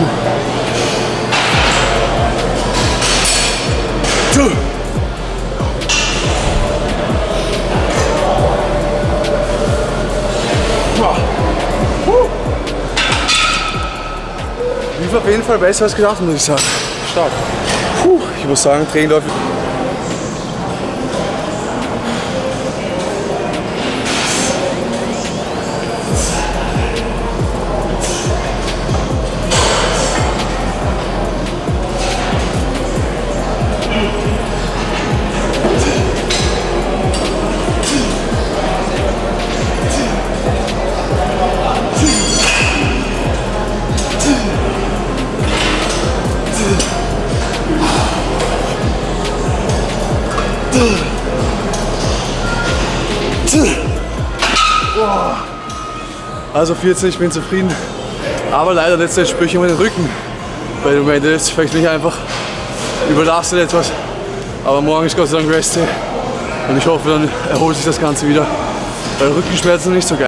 Lief auf jeden Fall besser als gedacht, muss ich sagen. Stark. Ich muss sagen, Training läuft. Also 14, ich bin zufrieden. Aber leider letztes spüre ich immer den Rücken. Weil im Moment ist vielleicht mich einfach überlastet etwas. Aber morgen ist Gott sei Dank Rest Day. Und ich hoffe, dann erholt sich das Ganze wieder. Weil Rückenschmerzen sind nicht so geil.